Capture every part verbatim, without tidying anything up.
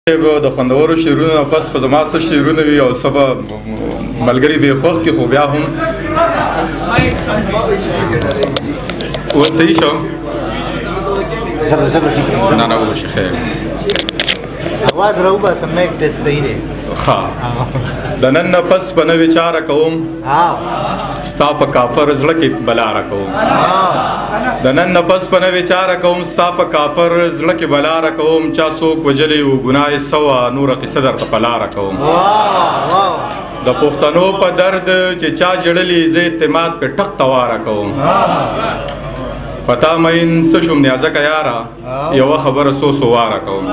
د خوندورو شعرونو نه پس په زما څه شعرونه وي او څه به ملګري بې خوښ کړي خو بیا هم اوس صحیح شو نه نه وشي خیر आवाज راوباسه میک ټیسټ صحیح دی ښه د نن نه پس به نوې چاره کوم ستا په کافر زړه کې بلا راکوم د نن نه پس په نوې چاره کوم ستا په کافر زړه کې بلا راکوم چا څوک وجلی و ګناه یې سوه نوره قصه درته په لاره کوم د پښتنو په درد چې چا جړلي زه اعتماد پې ټک تواره کوم پتا مین څه شوم نیازکه یاره یوه خبره سو سو واره کوم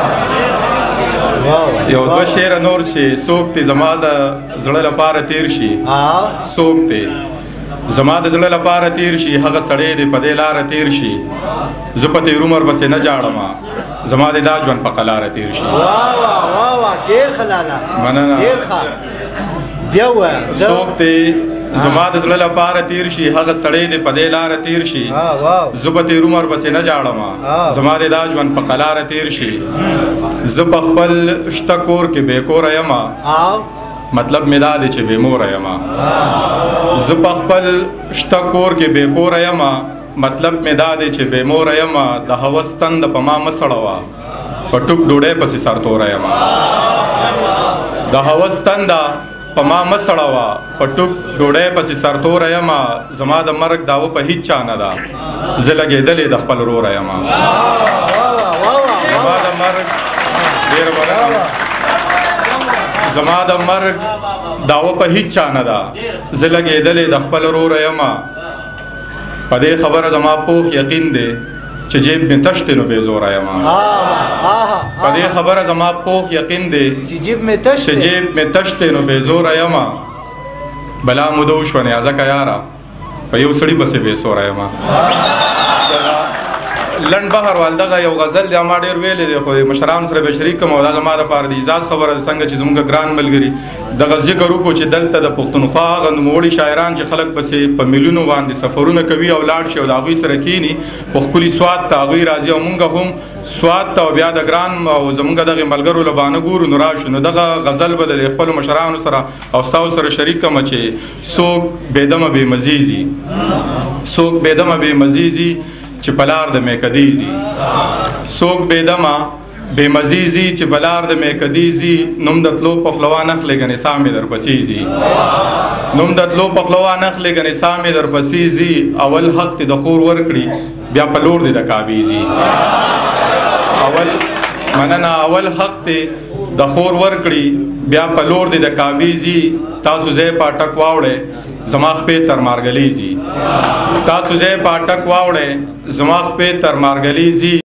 یو دوه شعره نور چې څوک دی زما د زړه لپاره تیر شي څوک دی زما د زړه لپاره تیر شي هغه سړی دی په دې لاره تیر شي زه په تیر عمر پسې نه جاړم زما د دا ژوند په قلاره تیر شي ډېر ښه لالا مننه ډېر ښه بیا ووایه څوک دی زما د زړه لپاره تیر شي هغه سړی دی په دې لاره تیر شي زه په تیر عمر پسې نه جاړم زما د دا ژوند په قلاره تیر شي زه په خپل شته کور کې بې کوره یم مطلب مې دا دی چې بې موره یم زه په خپل شته کور کې بې کوره یم مطلب مې دا دی چې بې موره یم د هوس تنده په ما مه سړوه په ټوک ډوډۍ پسې سرتوره یم د هوس تنده په ما مه سړوه په ټوک ډوډۍ پسې سرتوره یم زما د مرګ داوه په هیڅ چا نه ده زه لګېدلې د خپل وروره یم زما د مرګ ډېره مننه زما د مرګ داوه په هیڅ چا نه ده زه لګېدلې د خپل وروره یم په دې خبره زما پوخ یقین دی چې جیب مې تش دی نو بې زوره یم په دې خبره زما پوخ یقین دی چې جیب مې تش چې جیب مې تش دی نو بې زوره یم بلا موده وشوه نیازکه یاره په یو سړي پسې بې سوره یم لنډ بهر وال دغه یو غزل دی ما ډېر ویلی دی خو مشرانو سره به شریک کړم او دا زما دپاره د اعزاز خبره ده څنګه چې زموږ ګران ملګري دغه ذکر وکړو چې دلته د پښتونخوا هغه نوموړي شاعران چې خلک پسې په میلیونو باندې سفرونه کوي او لاړ شي او د هغوی سره کښېني په ښکلي سوات ته هغوی راځي او مونږ هم سوات ته او بیا د ګران او زمونږ دغې ملګرو له بانه ګورو نو راشو نو دغه غزل به د خپلو مشرانو سره او ستاسو سره شریک کړم چې څوک بېدمه بې مزې ځي څوک بېدمه بې مزې ځي چې په لار د میکدې ځي څوک بېدمه بې مزې ځي چې په لار د میکدې ځي نوم د تلو پخلوا نخلې ګنې سا مې درپسې ځي نوم د تلو پخلوا نخلې ګنې سا مې درپسې ځي اول حق دې د خور ورکړي بیا په لور دې د کعبې ځي اول مننه اول حق دې د خور ورکړي بیا په لور دې د کعبې ځي تاسو ځای پاټک واوړئ زما خپې تر مارګلې ځي تاسو ځای پاټک واوړئ زما خپې تر مارګلې ځي